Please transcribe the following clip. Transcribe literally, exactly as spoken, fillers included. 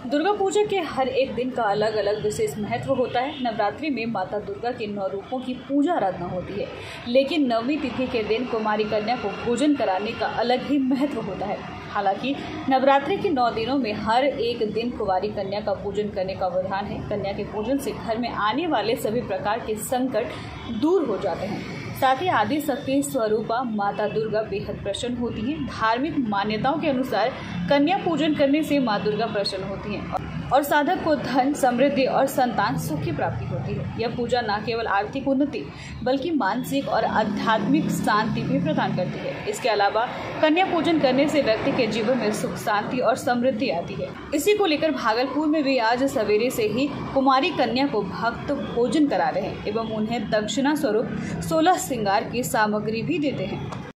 दुर्गा पूजा के हर एक दिन का अलग अलग विशेष महत्व होता है। नवरात्रि में माता दुर्गा के नौ रूपों की पूजा आराधना होती है, लेकिन नवमी तिथि के दिन कुमारी कन्या को पूजन कराने का अलग ही महत्व होता है। हालांकि नवरात्रि के नौ दिनों में हर एक दिन कुमारी कन्या का पूजन करने का विधान है। कन्या के पूजन से घर में आने वाले सभी प्रकार के संकट दूर हो जाते हैं। साथ ही आदि शक्ति स्वरूपा माता दुर्गा बेहद प्रसन्न होती हैं। धार्मिक मान्यताओं के अनुसार कन्या पूजन करने से माँ दुर्गा प्रसन्न होती हैं और साधक को धन, समृद्धि और संतान सुख की प्राप्ति होती है। यह पूजा न केवल आर्थिक उन्नति बल्कि मानसिक और आध्यात्मिक शांति भी प्रदान करती है। इसके अलावा कन्या पूजन करने से व्यक्ति के जीवन में सुख, शांति और समृद्धि आती है। इसी को लेकर भागलपुर में भी आज सवेरे से ही कुमारी कन्या को भक्त भोजन करा रहे हैं एवं उन्हें दक्षिणा स्वरूप सोलह श्रृंगार की सामग्री भी देते हैं।